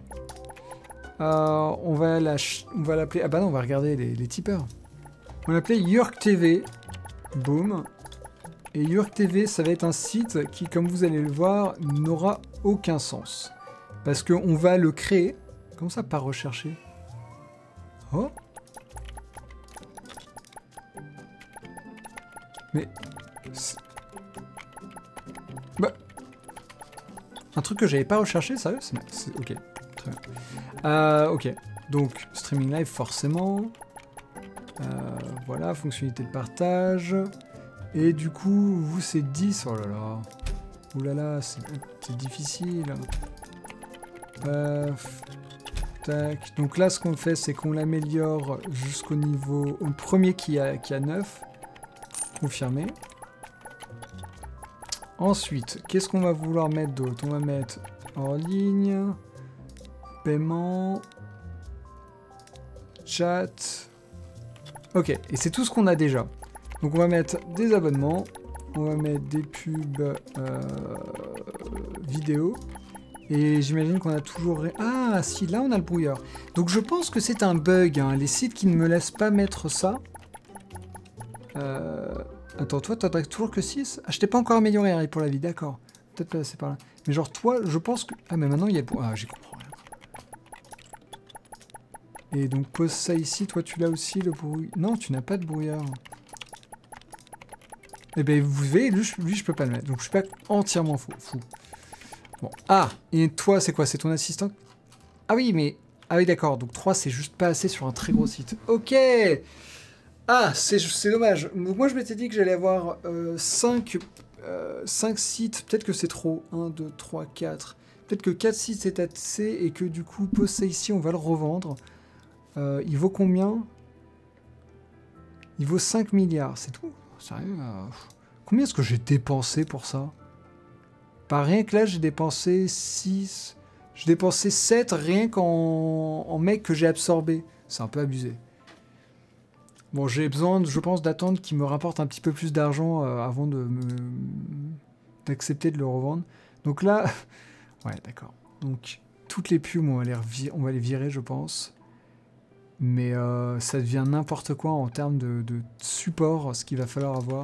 Euh, on va l'appeler... Ah bah non, on va regarder les, les tipeurs. On va l'appeler York T V. Boom. Et York T V, ça va être un site qui, comme vous allez le voir, n'aura aucun sens. Parce qu'on va le créer... Comment ça, pas rechercher? Oh. Mais... Bah... Un truc que j'avais pas recherché, sérieux? C'est... Ok, très bien. Euh, ok, donc, streaming live, forcément. Euh, voilà, fonctionnalité de partage. Et du coup, vous, c'est dix. Oh là là. Ouh là là, c'est difficile. Euh... Tac. Donc là, ce qu'on fait, c'est qu'on l'améliore jusqu'au niveau... Au premier qui a, qui a neuf. Confirmé. Ensuite, qu'est-ce qu'on va vouloir mettre d'autre? On va mettre hors ligne, paiement, chat. Ok, et c'est tout ce qu'on a déjà. Donc on va mettre des abonnements, on va mettre des pubs euh, vidéo. Et j'imagine qu'on a toujours... Ah, si, là, on a le brouilleur. Donc, je pense que c'est un bug, hein. Les sites qui ne me laissent pas mettre ça. Euh... Attends, toi, t'as toujours que six? Ah, je t'ai pas encore amélioré, Harry, pour la vie, d'accord. Peut-être passer par là. Mais genre, toi, je pense que... Ah, mais maintenant, il y a le brouilleur. Ah, j'y comprends rien. Et donc, pose ça ici. Toi, tu l'as aussi, le brouilleur. Non, tu n'as pas de brouilleur. Eh ben, vous voyez, lui, lui, je peux pas le mettre. Donc, je suis pas entièrement fou. fou. Bon. Ah, et toi, c'est quoi? C'est ton assistant? Ah oui, mais... Ah oui, d'accord. Donc trois, c'est juste pas assez sur un très gros site. Ok. Ah, c'est dommage. Moi, je m'étais dit que j'allais avoir euh, cinq, euh, cinq sites. Peut-être que c'est trop. un, deux, trois, quatre. Peut-être que quatre sites, c'est assez. Et que du coup, pose ça ici, on va le revendre. Euh, il vaut combien? Il vaut cinq milliards. C'est tout? Sérieux? euh... Combien est-ce que j'ai dépensé pour ça? Pas rien que là, j'ai dépensé six... J'ai dépensé sept rien qu'en en mecs que j'ai absorbé. C'est un peu abusé. Bon, j'ai besoin, je pense, d'attendre qu'il me rapporte un petit peu plus d'argent euh, avant de me... d'accepter de le revendre. Donc là... ouais, d'accord. Donc, toutes les pubs, on va les, revi... on va les virer, je pense. Mais euh, ça devient n'importe quoi en termes de, de support, ce qu'il va falloir avoir.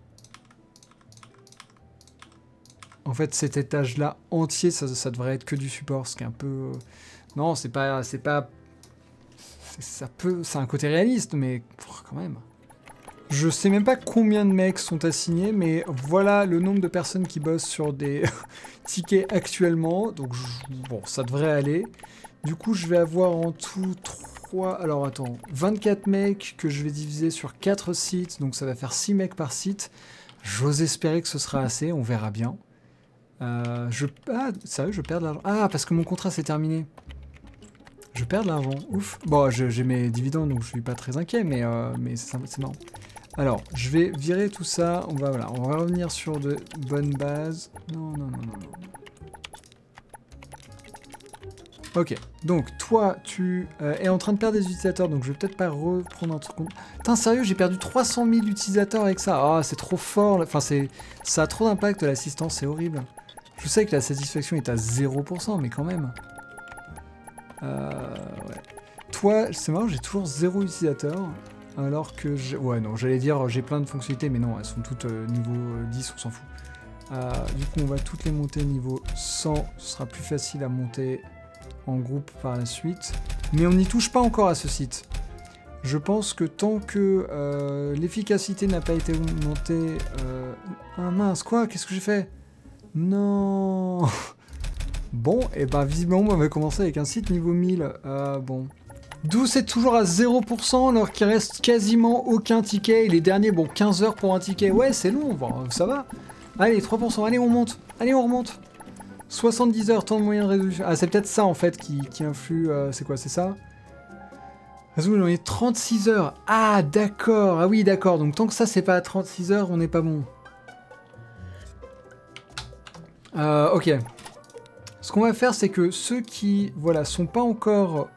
En fait, cet étage-là entier, ça, ça devrait être que du support, ce qui est un peu... Euh... Non, c'est pas... c'est pas... ça peut... c'est un côté réaliste, mais pff, quand même. Je sais même pas combien de mecs sont assignés, mais voilà le nombre de personnes qui bossent sur des tickets actuellement. Donc, je... bon, ça devrait aller. Du coup, je vais avoir en tout trois... Alors, attends. vingt-quatre mecs que je vais diviser sur quatre sites. Donc, ça va faire six mecs par site. J'ose espérer que ce sera assez, on verra bien. Euh, je... Ah, sérieux, je perds de l'argent. Ah, parce que mon contrat s'est terminé. Je perds de l'argent, ouf. Bon, j'ai mes dividendes, donc je suis pas très inquiet, mais, euh, mais c'est marrant. Alors, je vais virer tout ça. On va, voilà, on va revenir sur de bonnes bases. Non, non, non, non, non. Ok, donc toi, tu euh, es en train de perdre des utilisateurs, donc je vais peut-être pas reprendre un truc. Putain, sérieux, j'ai perdu trois cent mille utilisateurs avec ça. Ah, oh, c'est trop fort. Enfin, c'est, ça a trop d'impact, l'assistance, c'est horrible. Je sais que la satisfaction est à zéro pour cent, mais quand même. Euh, ouais. Toi, c'est marrant, j'ai toujours zéro utilisateur. Alors que j'ai... Ouais, non, j'allais dire j'ai plein de fonctionnalités, mais non, elles sont toutes euh, niveau euh, dix, on s'en fout. Euh, du coup, on va toutes les monter niveau cent. Ce sera plus facile à monter en groupe par la suite. Mais on n'y touche pas encore à ce site. Je pense que tant que euh, l'efficacité n'a pas été augmentée... Euh... Ah mince, quoi? Qu'est-ce que j'ai fait? Non. Bon, et bah visiblement on va commencer avec un site niveau mille. Euh, bon. D'où c'est toujours à zéro pour cent alors qu'il reste quasiment aucun ticket. Et les derniers, bon, quinze heures pour un ticket. Ouais, c'est long, bon, ça va. Allez, trois pour cent, allez, on monte. Allez, on remonte. soixante-dix heures, temps de moyen de résolution. Ah, c'est peut-être ça en fait qui, qui influe. Euh, c'est quoi, c'est ça? Résoudre on est trente-six heures. Ah, d'accord. Ah oui, d'accord. Donc tant que ça, c'est pas à trente-six heures, on n'est pas bon. Euh, ok. Ce qu'on va faire, c'est que ceux qui, voilà, sont pas encore...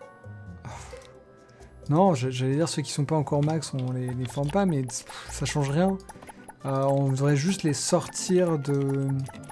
Non, j'allais dire ceux qui sont pas encore max, on les, les forme pas, mais ça change rien. Euh, on voudrait juste les sortir de...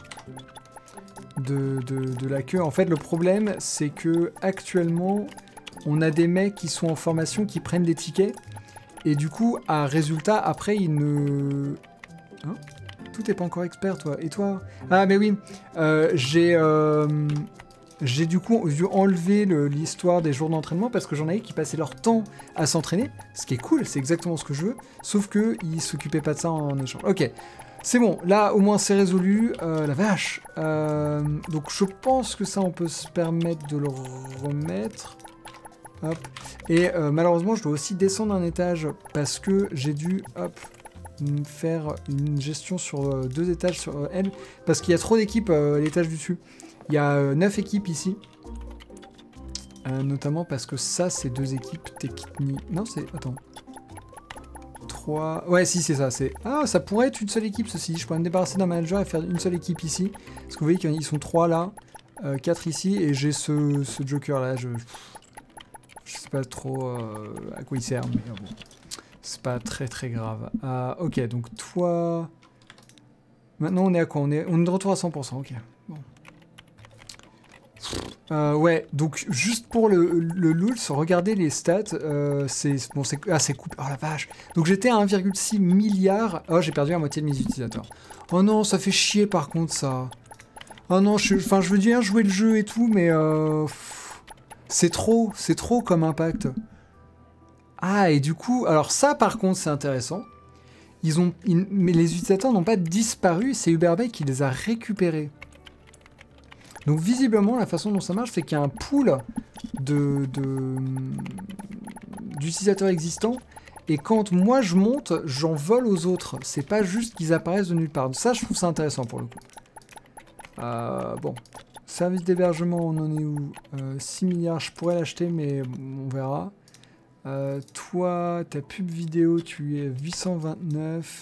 De, de, de la queue. En fait, le problème, c'est que actuellement, on a des mecs qui sont en formation, qui prennent des tickets, et du coup, à résultat, après, ils ne... Hein? Tout n'est pas encore expert, toi. Et toi? Ah, mais oui, euh, j'ai... Euh, j'ai du coup dû enlever l'histoire des jours d'entraînement parce que j'en avais qui passaient leur temps à s'entraîner, ce qui est cool, c'est exactement ce que je veux, sauf qu'ils s'occupaient pas de ça en échange. Ok, c'est bon, là au moins c'est résolu, euh, la vache. Euh, donc je pense que ça on peut se permettre de le remettre. Hop. Et euh, malheureusement je dois aussi descendre un étage parce que j'ai dû, hop, faire une gestion sur euh, deux étages sur euh, elle, parce qu'il y a trop d'équipes euh, à l'étage du dessus. Il y a euh, neuf équipes ici, euh, notamment parce que ça c'est deux équipes techniques. Non, c'est... Attends. trois... Ouais, si, c'est ça. C'est Ah, ça pourrait être une seule équipe, ceci. Je pourrais me débarrasser d'un manager et faire une seule équipe ici. Parce que vous voyez qu'ils sont trois là, euh, quatre ici, et j'ai ce, ce joker là. Je... je sais pas trop euh, à quoi il sert, mais bon. C'est pas très très grave. Euh, ok, donc toi... Maintenant on est à quoi? On est, on est de retour à cent pour cent, ok. Bon. Euh, ouais, donc juste pour le, le Lulz, regardez les stats, euh, c'est bon, c'est ah, c'est coupé. Oh la vache. Donc j'étais à un virgule six milliard. Oh, j'ai perdu la moitié de mes utilisateurs. Oh non, ça fait chier par contre ça. Oh non, je, enfin je veux bien jouer le jeu et tout, mais euh, c'est trop, c'est trop comme impact. Ah, et du coup, alors ça par contre c'est intéressant. Ils ont, ils, mais les utilisateurs n'ont pas disparu, c'est Uberbike qui les a récupérés. Donc visiblement, la façon dont ça marche, c'est qu'il y a un pool de, de, d'utilisateurs existants, et quand moi je monte, j'en vole aux autres. C'est pas juste qu'ils apparaissent de nulle part. Ça, je trouve ça intéressant pour le coup. Euh, bon. Service d'hébergement, on en est où? euh, six milliards, je pourrais l'acheter, mais on verra. Euh, toi, ta pub vidéo, tu es huit cent vingt-neuf.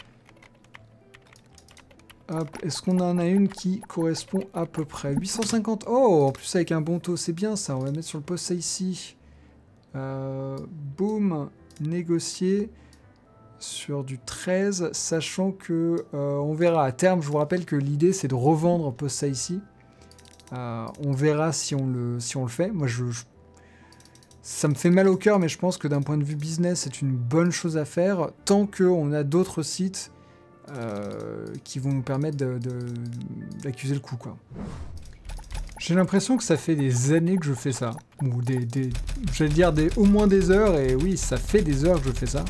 Est-ce qu'on en a une qui correspond à peu près? huit cent cinquante. Oh, en plus avec un bon taux, c'est bien ça. On va mettre sur le post ça ici. Euh, boum, négocier sur du treize, sachant que euh, on verra à terme. Je vous rappelle que l'idée c'est de revendre post ça ici. Euh, on verra si on le si on le fait. Moi, je, je ça me fait mal au cœur, mais je pense que d'un point de vue business, c'est une bonne chose à faire tant qu'on a d'autres sites. Euh, qui vont nous permettre d'accuser le coup, quoi. J'ai l'impression que ça fait des années que je fais ça. Ou des... des j'allais dire des, au moins des heures, et oui, ça fait des heures que je fais ça.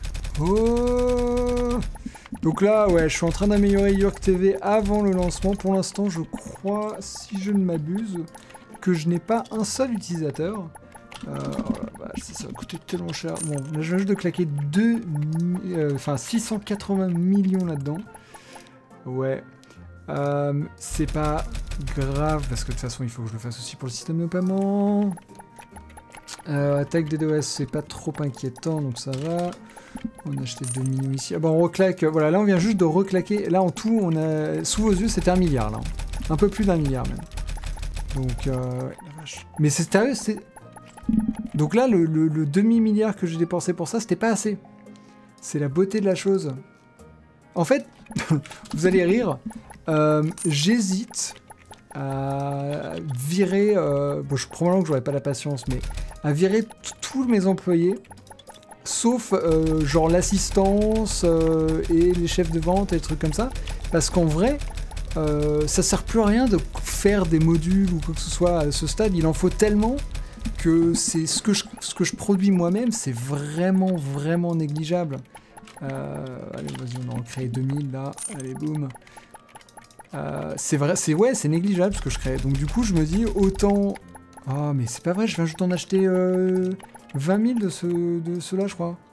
Oh! Donc là, ouais, je suis en train d'améliorer York T V avant le lancement. Pour l'instant, je crois, si je ne m'abuse, que je n'ai pas un seul utilisateur. Euh, oh la vache, ça va coûter tellement cher. Bon, là je viens juste de claquer deux, euh, enfin six cent quatre-vingts millions là-dedans. Ouais. Euh, c'est pas grave, parce que de toute façon, il faut que je le fasse aussi pour le système de paiement. Euh, attaque des D O S, c'est pas trop inquiétant, donc ça va. On a acheté deux millions ici. Ah bah on reclaque, voilà, là on vient juste de reclaquer. Là en tout, on a sous vos yeux, c'était un milliard là. Un peu plus d'un milliard même. Donc, euh, ouais, la vache. Mais c'est sérieux, c'est... Donc là, le, le, le demi-milliard que j'ai dépensé pour ça, c'était pas assez. C'est la beauté de la chose. En fait, vous allez rire, euh, j'hésite à virer... Euh, bon, je probablement que j'aurais pas la patience, mais à virer tous mes employés, sauf euh, genre l'assistance euh, et les chefs de vente et des trucs comme ça, parce qu'en vrai, euh, ça sert plus à rien de faire des modules ou quoi que ce soit à ce stade, il en faut tellement que c'est ce que je, ce que je produis moi-même, c'est vraiment, vraiment négligeable. Euh, allez, vas-y, on en crée deux mille là, allez, boum. Euh, c'est vrai, c'est ouais, c'est négligeable ce que je crée. Donc du coup, je me dis, autant... Ah, oh, mais c'est pas vrai, je viens juste d'en acheter euh, vingt mille de, ce, de ceux-là, je crois.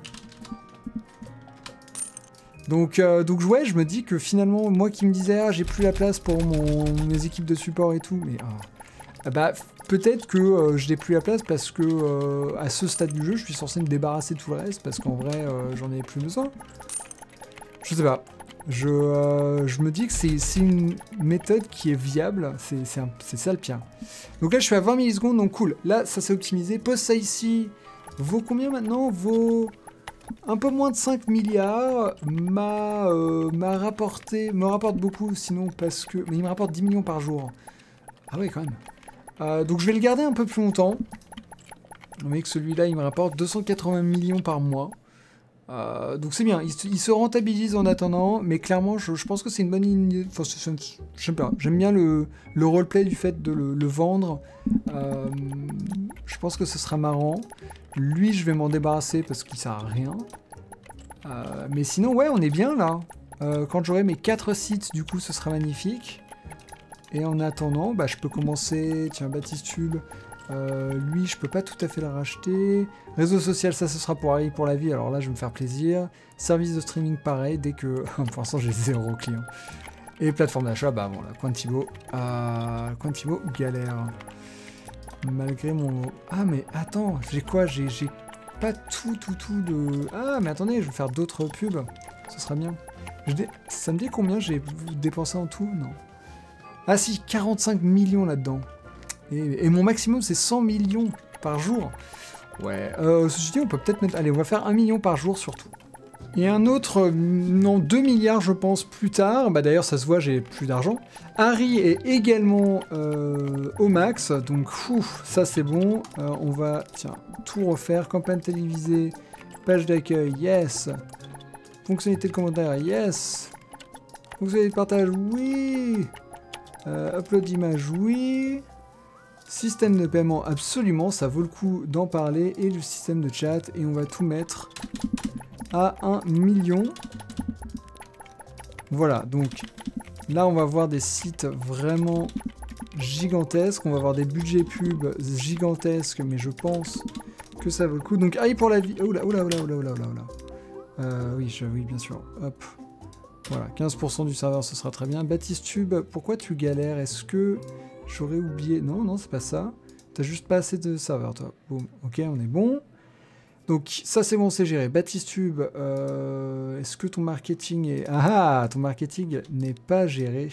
Donc, euh, donc ouais, je me dis que finalement, moi qui me disais, ah, j'ai plus la place pour mon, mes équipes de support et tout, mais... Oh, bah, peut-être que euh, je n'ai plus la place parce que euh, à ce stade du jeu, je suis censé me débarrasser de tout le reste parce qu'en vrai, euh, j'en ai plus besoin. Je sais pas. Je, euh, je me dis que c'est une méthode qui est viable. C'est ça le pire. Donc là, je suis à vingt millisecondes, donc cool. Là, ça s'est optimisé. Pose ça ici. Vaut combien maintenant? Vaut un peu moins de cinq milliards. M'a euh, m'a rapporté, me rapporte beaucoup sinon parce que... Mais il me rapporte dix millions par jour. Ah ouais, quand même. Euh, donc je vais le garder un peu plus longtemps. Mais que celui-là, il me rapporte deux cent quatre-vingts millions par mois. Euh, donc c'est bien, il se, il se rentabilise en attendant, mais clairement, je, je pense que c'est une bonne ligne. Enfin, je sais pas, j'aime bien le, le roleplay du fait de le, le vendre. Euh, je pense que ce sera marrant. Lui, je vais m'en débarrasser parce qu'il sert à rien. Euh, mais sinon, ouais, on est bien là. Euh, quand j'aurai mes quatre sites, du coup, ce sera magnifique. Et en attendant, bah, je peux commencer... Tiens, Baptiste Tube, euh, lui, je peux pas tout à fait le racheter. Réseau social, ça, ce sera pour Harry pour la vie. Alors là, je vais me faire plaisir. Service de streaming, pareil, dès que... pour l'instant, j'ai zéro client. Et plateforme d'achat, bah bon, là, Quantibo. Euh, Quantibo, galère. Malgré mon... Ah, mais attends, j'ai quoi? J'ai pas tout, tout, tout de... Ah, mais attendez, je vais faire d'autres pubs. Ce sera bien. Je dé... Ça me dit combien j'ai dépensé en tout? Non. Ah si, quarante-cinq millions là-dedans. Et, et mon maximum, c'est cent millions par jour. Ouais, euh, ceci dit, on peut peut-être mettre... Allez, on va faire un million par jour surtout. Et un autre, euh, non, deux milliards, je pense, plus tard. Bah d'ailleurs, ça se voit, j'ai plus d'argent. Harry est également euh, au max, donc fou, ça c'est bon. Euh, on va, tiens, tout refaire. Campagne télévisée, page d'accueil, yes. Fonctionnalité de commentaire, yes. Fonctionnalité de partage, oui. Euh, upload d'image, oui. Système de paiement, absolument, ça vaut le coup d'en parler. Et le système de chat, et on va tout mettre à un million. Voilà, donc là on va voir des sites vraiment gigantesques. On va voir des budgets pubs gigantesques, mais je pense que ça vaut le coup. Donc, aïe pour la vie. Oh là, oh là, oh là, oh là, oh là, oh là, oh là. Euh, oui, je, oui, bien sûr. Hop. Voilà, quinze pour cent du serveur, ce sera très bien. Baptiste Tube, pourquoi tu galères? Est-ce que j'aurais oublié? Non, non, c'est pas ça. T'as juste pas assez de serveurs, toi. Boum. Ok, on est bon. Donc, ça, c'est bon, c'est géré. Baptiste Tube, euh, est-ce que ton marketing est... Ah, ton marketing n'est pas géré.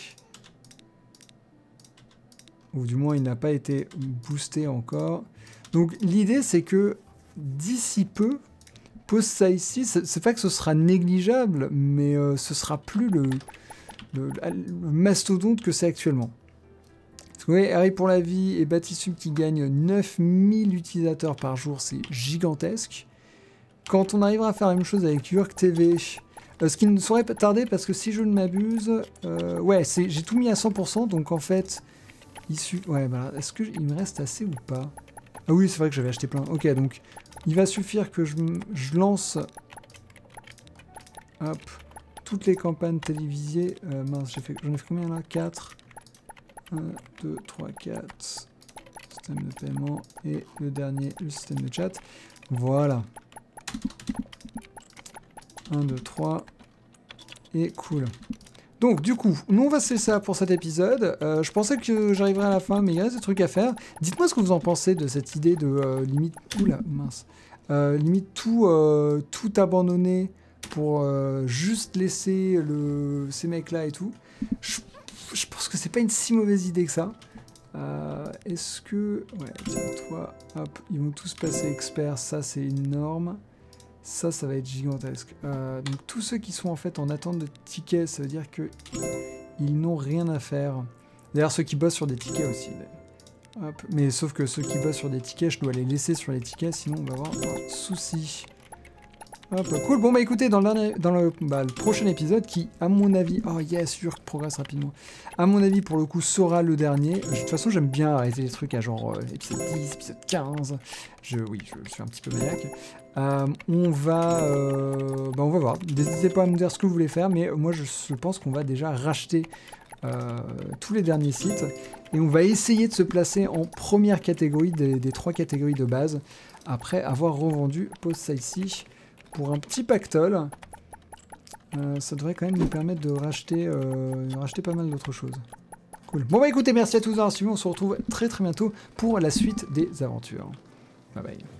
Ou du moins, il n'a pas été boosté encore. Donc, l'idée, c'est que d'ici peu... Pose ça ici, c'est pas que ce sera négligeable, mais euh, ce sera plus le, le, le mastodonte que c'est actuellement. Parce que, ouais, Harry pour la vie et Baptiste qui gagnent neuf mille utilisateurs par jour, c'est gigantesque. Quand on arrivera à faire la même chose avec Urk T V, euh, ce qui ne saurait pas tarder parce que si je ne m'abuse, euh, ouais, j'ai tout mis à cent pour cent, donc en fait, il suffit... Ouais, voilà, est-ce qu'il me reste assez ou pas? Ah oui, c'est vrai que j'avais acheté plein. Ok, donc... Il va suffire que je, je lance hop, toutes les campagnes télévisées. Euh, mince, j'en ai, ai fait combien là? Quatre. un, deux, trois, quatre. Système de paiement. Et le dernier, le système de chat. Voilà. un, deux, trois. Et cool. Donc du coup, nous on va se laisser ça pour cet épisode. Euh, je pensais que j'arriverais à la fin, mais il reste des trucs à faire. Dites-moi ce que vous en pensez de cette idée de euh, limite... Oula, mince. Euh, limite tout, euh, tout abandonner pour euh, juste laisser le... ces mecs-là et tout. Je, je pense que c'est pas une si mauvaise idée que ça. Euh, Est-ce que... Ouais, tiens, toi, hop, ils vont tous passer experts, ça c'est énorme. Ça, ça va être gigantesque. Euh, donc tous ceux qui sont en fait en attente de tickets, ça veut dire que ils n'ont rien à faire. D'ailleurs, ceux qui bossent sur des tickets aussi. Hop. Mais sauf que ceux qui bossent sur des tickets, je dois les laisser sur les tickets, sinon on va avoir un souci. Hop, cool. Bon bah écoutez, dans le, dernier, dans le, bah, le prochain épisode, qui à mon avis, oh yes, sûr, progresse rapidement. À mon avis, pour le coup, sera le dernier. De toute façon, j'aime bien arrêter les trucs à genre euh, épisode dix, épisode quinze. Je, oui, je, je suis un petit peu maniaque. Euh, on va, euh, bah on va voir. N'hésitez pas à me dire ce que vous voulez faire, mais moi je, je pense qu'on va déjà racheter euh, tous les derniers sites et on va essayer de se placer en première catégorie des, des trois catégories de base après avoir revendu Post-Sightsee pour un petit pactole. Euh, ça devrait quand même nous permettre de racheter, euh, de racheter pas mal d'autres choses. Cool. Bon bah écoutez, merci à tous d'avoir suivi. On se retrouve très très bientôt pour la suite des aventures. Bye bye.